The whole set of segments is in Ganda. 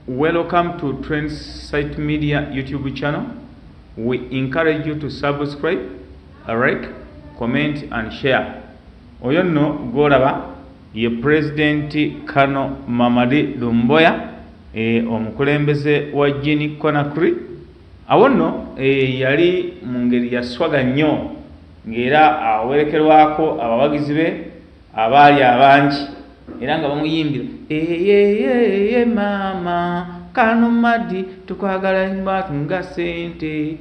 Welcome to Trends Site Media YouTube channel. We encourage you to subscribe, like, comment and share. Oyo nno gwolaba ye President Kano Mamadi Doumbouya, omukulembeze wa Guinea Conakry. Awo nno yali mu ngeri ya swaga nnyo ng'era awerekerwako abawagizi be abaali abangi era nga bamuyimbira eyeyeye mama Kano Mamadi tukwagala nnyo nga sente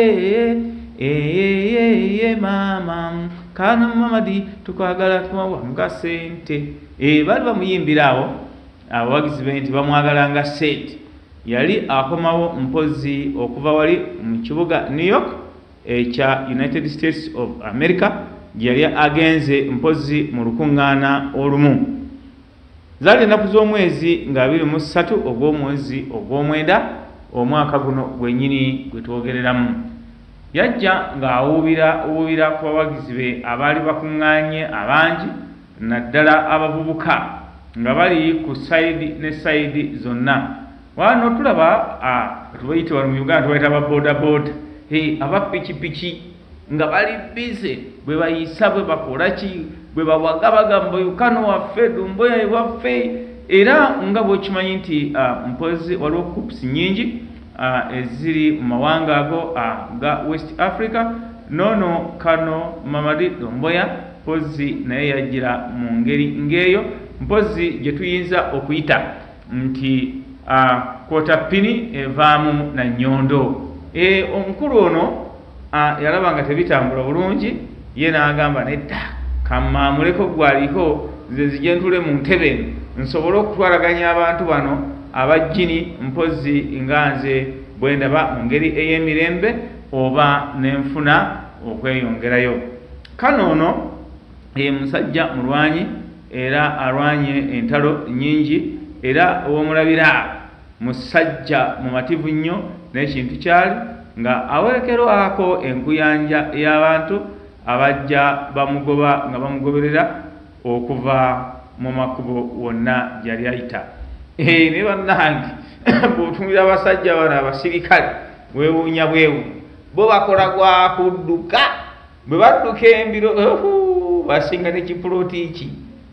eyeyeye mama Kano Mamadi tukwagala nga sente. Bali bamuyimbira awo abawagizi be nti bamwagala nga sente. Yali akomawo mpozi okuva wali mu kibuga New York ekya United States of America yali agenze mpozi mu lukuŋŋaana olumu. Zaali ennaku z'omwezi nga 23 ogw'omwezi ogw'omwenda omwaka guno gwennyini gwe twogereramu. Yajja ng'awuubira ku bawagizi be abaali bakuŋŋaanye abangi naddala abavubuka nga bali ku sayidi ne sayidi zonna. Wano tulaba tubayite wano mu Uganda tubayita ababoodaboda abapikipiki nga bali bize bwe bayisa bwe bakola ki bwe bawaga bagamba Kano waffe Doumbouya waffe. Era nga bw'okimanyi nti mpozi waliwo groups nnyingi eziri mu mawanga ago ga West Africa. Nono Kano Mamadi Doumbouya mpozi naye yajjira mu ngeri ng'eyo, mpozi gye tuyinza okuyita nti kwota pini evaamu na nnyondo. Omukulu ono yalaba nga tebitambula bulungi, ye n'agamba nedda kammamuleko gwaliko nze zijentule mu ntebe nsobole okutwalaganya abantu bano abajjini mpozi nga nze bwe ndaba mu ngeri ey'emirembe oba nenfuna okweyongerayo. Kano ono musajja mulwanyi era alwanye entalo nnyingi era ow'omulabira musajja mumativu nnyo n'ekintu kyali nga awerekerwako enkuyanja y'abantu abajja bamugoba nga bamugoberera okuva mu makubo wonna gyali ayita. Ne bannange bw'otunuulira abasajja bano abasirikale weewuunya bwewu bo bakola gwa kudduka. Bwe badduka embiro basinga ne kipulooti ki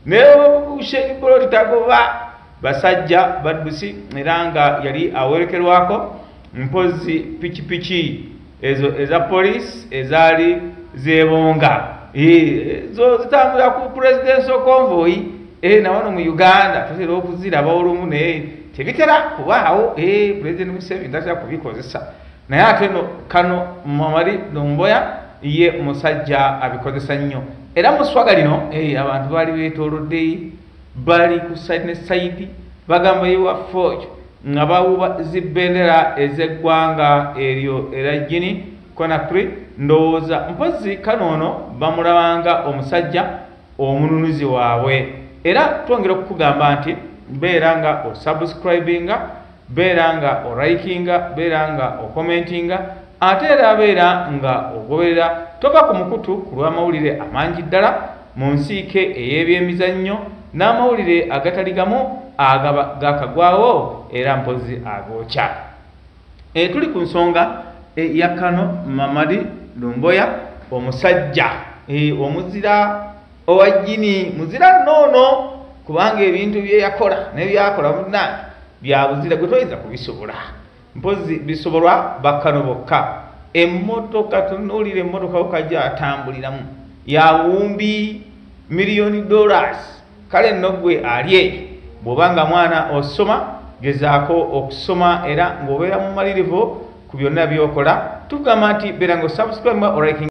nebuuse kipulooti tagoba basajja baddusi era nga yali awerekerwako mpozi pikipiki ezo eza police ezaali zeebonga zo zitambula ku presidential convoy na wano mu Uganda tutera okuziraba olumu naye tebitera kubaawo. President Museveni ndatera kubikozesa naye ate no Kano Mamadi Doumbouya ye musajja abikozesa nnyo era mu swaga lino abantu baali beetoolodde bali ku side ne side bagamba yewaffe oyo nga bawuba zibbendera ez'eggwanga eryo era Guinea Conakry. Ndowooza mpozi Kano ono bamulabanga omusajja omununuzi waabwe era twongera okukugamba nti beera nga osubscribinga, beera nga olikinga, beera nga okomentinga, ate era beera nga ogoberera toba ku mukutu ku lw'amawulire amangi ddala mu nsiike ey'ebyemizannyo n'amawulire agatali gamu agaba gakagwawo era mpozi agookya. Tuli ku nsonga ya Kano Mamadi Doumbouya omusajja omuzira owa Guinea, muzira noono kubanga ebintu bye yakola n'ebyakola munnange bya buzira gwe toyinza kubisobola, mpozi bisobolwa Bakano bokka. Emmotoka tunuulira emmotoka okajja atambuliramu yawumbi $1,000,000. Kale nno gwe ali eyo bw'obanga mwana osoma gezaako okusoma era ng'obeera mu malirivu ku byonna by'okola. Tugamba nti beera nga osubscribe or liking.